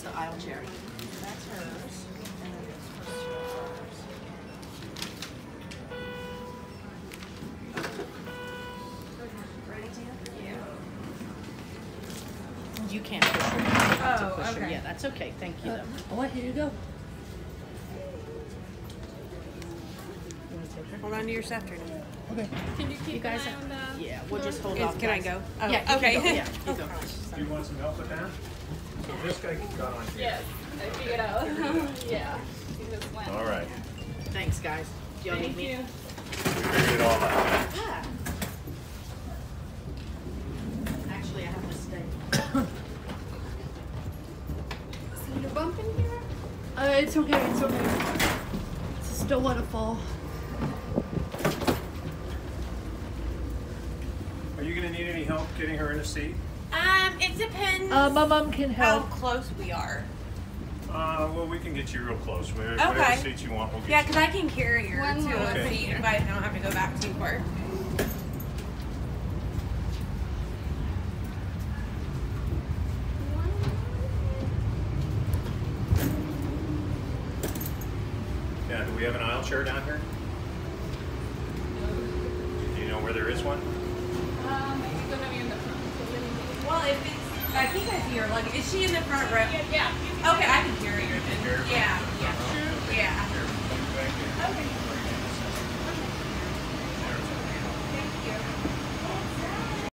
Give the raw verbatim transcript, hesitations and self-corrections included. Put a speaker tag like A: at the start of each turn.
A: the aisle chair.
B: That's hers. And then this one's yours. Ready, Tina? Yeah.
A: You can't push her. You have to
B: Oh,
A: push her.
B: okay.
A: Yeah, that's okay. Thank you,
C: Uh,
A: though.
C: what? Here you go.
A: You want to take her?
B: Hold on to your scepter.
C: Okay.
D: Can you keep
A: You guys
D: an eye
A: have,
D: on the...
A: yeah, we'll just hold
B: Is-
A: off.
B: can I
A: guys.
B: go? Oh,
A: yeah, you
B: okay.
A: Can go. Yeah, you go.
E: Do you want some help with that? So this guy got on here.
D: Yes, I figured out. Yeah. He just went.
E: All right.
A: Thanks, guys. Y'all need
D: Thank
A: me?
D: you.
E: We figured it all out.
A: Yeah. Actually, I have to stay.
D: So you're bumping here?
C: Uh, it's okay. It's okay. Just don't want to fall.
E: Are you going to need any help getting her in a seat?
B: Um, it depends
C: Uh, my mom can
B: how
C: help.
B: close we are.
E: Uh, well, we can get you real close. Whatever,
B: Okay.
E: whatever seat you want, we'll get
B: Yeah,
E: you.
B: because I can carry her
D: One
B: to
D: more.
B: a
E: Okay.
B: seat if I don't have to go back too far.
E: Yeah, do we have an aisle chair down here? Do you know where there is one?
D: Um, maybe gonna be in the front.
B: Well, if it's, I think I see her. Like, is she in the front row?
D: Yeah, yeah.
B: Okay, I can carry her then.
E: Carry her?
B: Yeah, yeah,
E: Okay.
B: yeah.
E: Here, come back here.
B: Okay.
E: There.
B: Thank you.